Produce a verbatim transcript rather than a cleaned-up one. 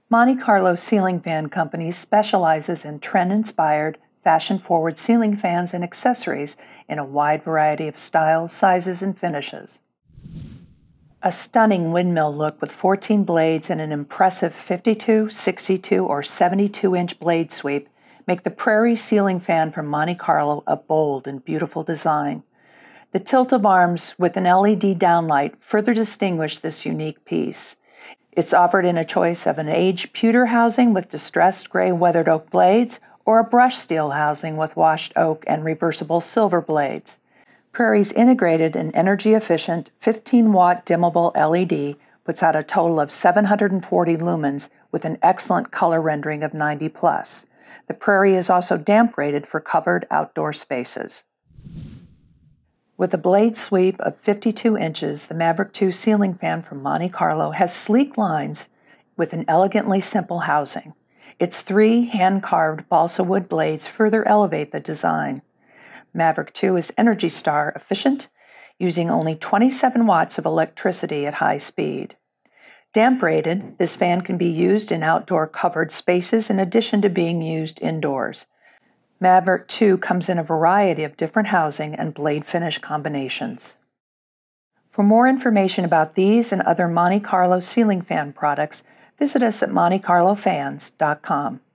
Monte Carlo Ceiling Fan Company specializes in trend-inspired, fashion-forward ceiling fans and accessories in a wide variety of styles, sizes, and finishes. A stunning windmill look with fourteen blades and an impressive fifty-two, sixty-two, or seventy-two inch blade sweep make the Prairie ceiling fan from Monte Carlo a bold and beautiful design. The tilt of arms with an L E D downlight further distinguish this unique piece. It's offered in a choice of an aged pewter housing with distressed gray weathered oak blades or a brushed steel housing with washed oak and reversible silver blades. Prairie's integrated and energy-efficient fifteen watt dimmable L E D puts out a total of seven hundred forty lumens with an excellent color rendering of ninety plus. The Prairie is also damp rated for covered outdoor spaces. With a blade sweep of fifty-two inches, the Maverick two ceiling fan from Monte Carlo has sleek lines with an elegantly simple housing. Its three hand-carved balsa wood blades further elevate the design. Maverick two is Energy Star efficient, using only twenty-seven watts of electricity at high speed. Damp rated, this fan can be used in outdoor covered spaces in addition to being used indoors. Maverick two comes in a variety of different housing and blade finish combinations. For more information about these and other Monte Carlo ceiling fan products, visit us at monte carlo fans dot com.